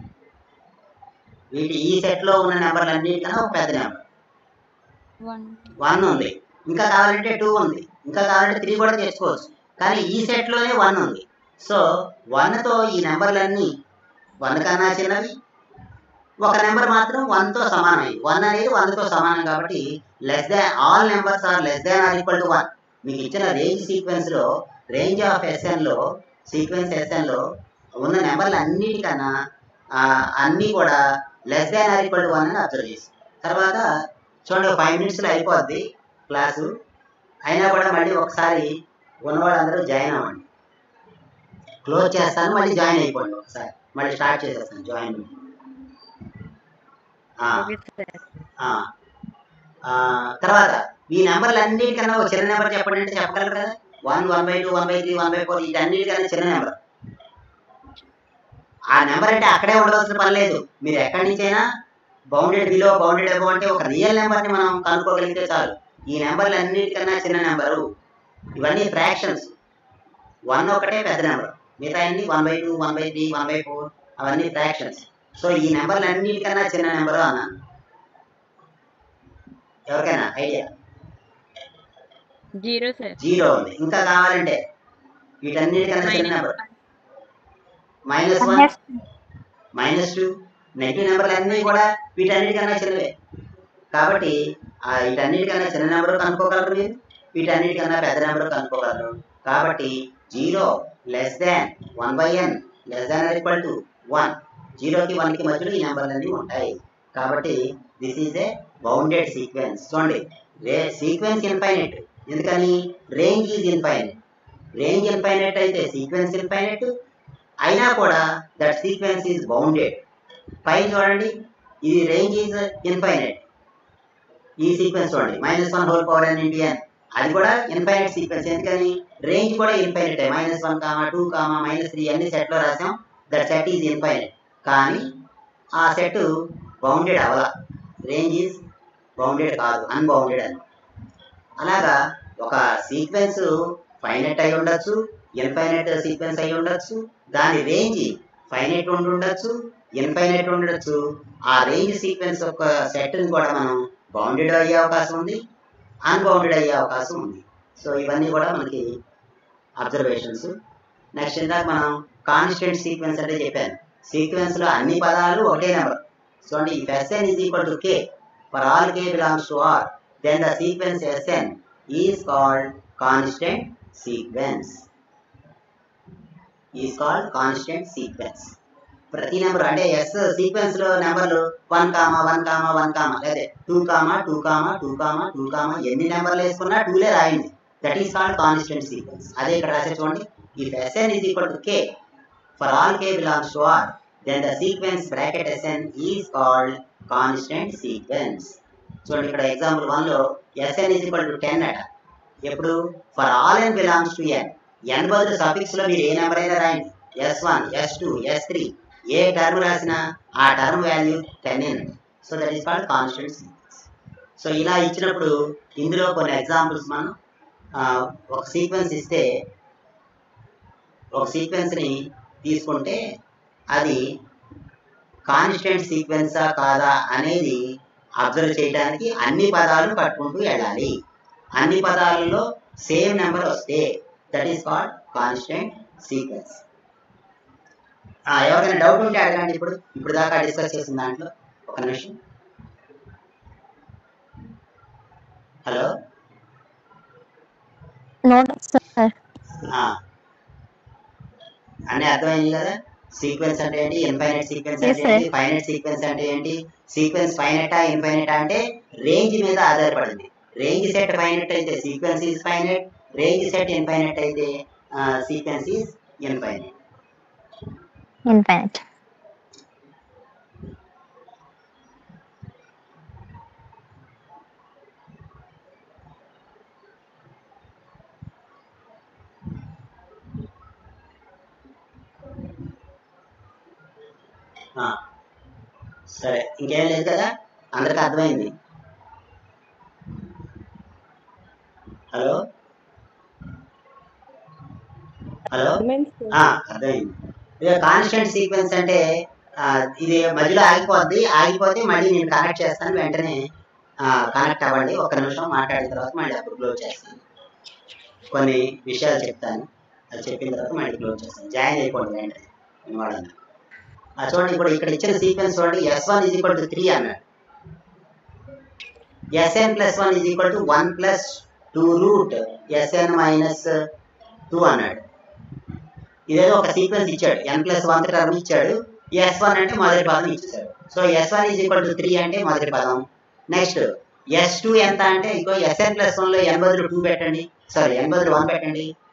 వీటి ఈ సెట్ లో ఉన్న నెంబర్లు అన్నిటికన్నా ఒక పెద్ద నెంబర్ వన్ ఉంది. ఇంకా కావాలంటే టూ ఉంది, ఇంకా కావాలంటే త్రీ కూడా చేసుకోవచ్చు. కానీ ఈ సెట్ లోనే వన్ ఉంది. సో వన్ తో ఈ నెంబర్లన్నీ వన్ కన్నా చిన్నవి, ఒక నెంబర్ మాత్రం వన్ తో సమానమైంది. వన్ అనేది వన్ తో సమానం. కాబట్టి less than all numbers are less than or equal to one. మీకు ఇచ్చిన రేంజ్ సీక్వెన్స్ లో, రేంజ్ ఆఫ్ ఎస్ఎన్ లో, సీక్వెన్స్ ఎస్ఎన్ లో ఉన్న నెంబర్లు అన్నిటికన్నా అన్నీ కూడా less than or equal to one అని అబ్జర్వ్ చేసి తర్వాత చూడండి, ఫైవ్ మినిట్స్లో అయిపోద్ది క్లాసు. అయినా కూడా మళ్ళీ ఒకసారి ఉన్నవాళ్ళందరూ జాయిన్ అవ్వండి. క్లోజ్ చేస్తాను, మళ్ళీ జాయిన్ అయిపోండి. ఒకసారి మళ్ళీ స్టార్ట్ చేసేస్తాను జాయిన్. తర్వాత ఈ నెంబర్లు అన్నిటికన్నా ఒక చిన్న నెంబర్ చెప్పండి అంటే చెప్పగలరు కదా. One, one by two, one by three, one by four, వీటన్నిటికన్నా చిన్న నెంబర్. ఆ నెంబర్ అంటే అక్కడే ఉండవలసిన పని లేదు. మీరు ఎక్కడి నుంచైనా బౌండెడ్ బిలో, బౌండెడ్ అబోవ్ అంటే ఒక రియల్ నెంబర్ని మనం కనుక్కోగలిగితే చాలు. ఈ నెంబర్లు అన్నిటికన్నా చిన్న నెంబరు. ఇవన్నీ ఫ్రాక్షన్స్. వన్ ఒకటే పెద్ద నెంబర్, మిగతా అన్ని one by two, one by three, one by four అవన్నీ ఫ్రాక్షన్స్. సో ఈ నెంబర్లు అన్నిటికన్నా చిన్న నెంబరు అన్నాను. ఎవరికైనా ఐడియా? Zero sir. జీరో ఉంది. ఇంకా కావాలంటే వీటన్నిటికన్నా చిన్న number minus one, minus two, negative నెంబర్లు అన్నీ కూడా వీటన్నిటికన్నా చిన్నవే. కాబట్టి వీటన్నిటికన్నా చిన్న నెంబరు కనుక్కోగలరు మీరు, వీటన్నిటికన్నా పెద్ద నెంబరు కనుక్కోగలరు. కాబట్టి zero less than one by n less than or equal to one. జీరోకి వన్కి మధ్యలో ఈ నెంబర్లన్నీ ఉంటాయి. కాబట్టి this is a bounded sequence. చూడండి, రే సీక్వెన్స్ ఇన్ఫైనైట్. ఎందుకని? Range is infinite. Range infinite అయితే సీక్వెన్స్ ఇన్ఫైనైట్ అయినా కూడా దట్ సీక్వెన్స్ ఈజ్ బౌండెడ్. పైన చూడండి, ఇది రేంజ్ ఈజ్ ఇన్ఫైనైట్. ఈ సీక్వెన్స్ చూడండి, minus one whole power n into n, అది కూడా ఇన్ఫైనైట్ సీక్వెన్స్. ఎందుకని? రేంజ్ కూడా infinite. Minus one comma two comma minus three అన్ని సెట్లో రాసాం. That set is infinite. కానీ ఆ సెట్ బౌండెడ్ అవ్వాల. రేంజ్ ఈజ్ బౌండెడ్ కాదు, అన్బౌండెడ్ అని. అలాగా ఒక సీక్వెన్స్ ఫైనైట్ అయి ఉండొచ్చు, ఇన్ఫైనైట్ సీక్వెన్స్ అయి ఉండొచ్చు. దాని రేంజ్ ఫైనైట్ ఉండి ఉండొచ్చు, ఇన్ఫైనైట్ ఉండొచ్చు. ఆ రేంజ్ సీక్వెన్స్ యొక్క సెట్ని కూడా మనం బౌండెడ్ అయ్యే అవకాశం ఉంది, అన్బౌండెడ్ అయ్యే అవకాశం ఉంది. సో ఇవన్నీ కూడా మనకి అబ్జర్వేషన్స్. నెక్స్ట్ ఇందాక మనం కాన్స్టెంట్ సీక్వెన్స్ అంటే చెప్పాను. సీక్వెన్స్లో అన్ని పదాలు ఒకటే నెంబర్. చూడండి, if SN is equal to K for all K belongs to R, then the sequence Sn is called constant sequence. Is called constant sequence. ప్రతి నెంబర్ అంటే ఎస్ సీక్వెన్స్ లో నెంబర్లు one comma one comma one comma లేదా two comma two comma two comma two comma ఎన్ని నెంబర్లు వేసుకున్నా టూలే రాయండి. That is called constant sequence. అదే ఇక్కడ రాసే చూడండి. ఇఫ్ Sn is equal to k for all k belongs to R, then the sequence bracket Sn is called constant sequence. చూడండి ఇక్కడ ఎగ్జాంపుల్ వన్ లో Sn is equal to ten అట. ఎప్పుడు for all n belongs to n. n బదులు సఫిక్స్ లో మీరు ఏ నెంబర్ అయినా రాయండి. S one S two S three ఏ టర్మ్ రాసినా ఆ టర్మ్ వాల్యూ టెన్ ఏనండి. So that is called constant sequence. So ఇలా ఇచ్చినప్పుడు ఇందులో కొన్ని ఎగ్జాంపుల్స్ మనం ఒక సీక్వెన్స్ ఇస్తే ఒక సీక్వెన్స్ని తీసుకుంటే అది కాన్స్టెంట్ సీక్వెన్సా కాదా అనేది అబ్జర్వ్ చేయడానికి అన్ని పదాలు పట్టుకుంటూ వెళ్ళాలి. అన్ని పదాలలో సేమ్ నెంబర్ వస్తే that is called constant sequence. ఎవరికైనా డౌట్ ఉంటే అడగండి. ఇప్పుడు ఇప్పుడు దాకా డిస్కస్ చేసిన దాంట్లో ఒక నిమిషం. హలో అన్నీ అర్థమైంది కదా? సీక్వెన్స్ అంటే ఏంటి, ఇన్ఫైనైట్ సీక్వెన్స్ అంటే ఏంటి, ఫైనైట్ సీక్వెన్స్ అంటే ఏంటి, సీక్వెన్స్ ఫైనైటా ఇన్ఫైనైటా అంటే రేంజ్ మీద ఆధారపడింది. రేంజ్ సెట్ ఫైనైట్ అయితే sequence is finite, range set infinite అయితే సీక్వెన్స్ ఈజ్ ఇన్ఫైనైట్. ఇన్ఫైనైట్. సరే, ఇంకేం లేదు కదా? అందరికి అర్థమైంది? హలో హలో అర్థమైంది. ఇక కాన్స్టెంట్ సీక్వెన్స్ అంటే ఇది మధ్యలో ఆగిపోద్ది. ఆగిపోతే మళ్ళీ నేను కనెక్ట్ చేస్తాను. వెంటనే కనెక్ట్ అవ్వండి. ఒక నిమిషం మాట్లాడిన తర్వాత మళ్ళీ అప్పుడు క్లోజ్ చేస్తాను. కొన్ని విషయాలు చెప్తాను. అది చెప్పిన తర్వాత మళ్ళీ క్లోజ్ చేస్తాను. జాయిన్ అయిపోండి వెంటనే వాళ్ళని. చూడండి, ఇప్పుడు ఇక్కడ ఇచ్చిన సీక్వెన్స్ చూడండి. S one is equal to three అన్నాడు. SN plus one is equal to one plus two root SN minus two అన్నాడు. ఇదేదో ఒక సీక్వెన్స్ ఇచ్చాడు. ఎన్ ప్లస్ వన్ టర్మ్ ఇచ్చాడు. ఎస్ వన్ అంటే మొదటి పదం ఇచ్చాడు. So S one is equal to three అంటే మొదటి పదం. నెక్స్ట్ ఎస్ టూ ఎంత అంటే ఇంకో ఎస్ఎన్ ప్లస్ వన్ లో ఎన్ బదులు టూ పెట్టండి, సారీ ఎన్ బదులు వన్ పెట్టండి.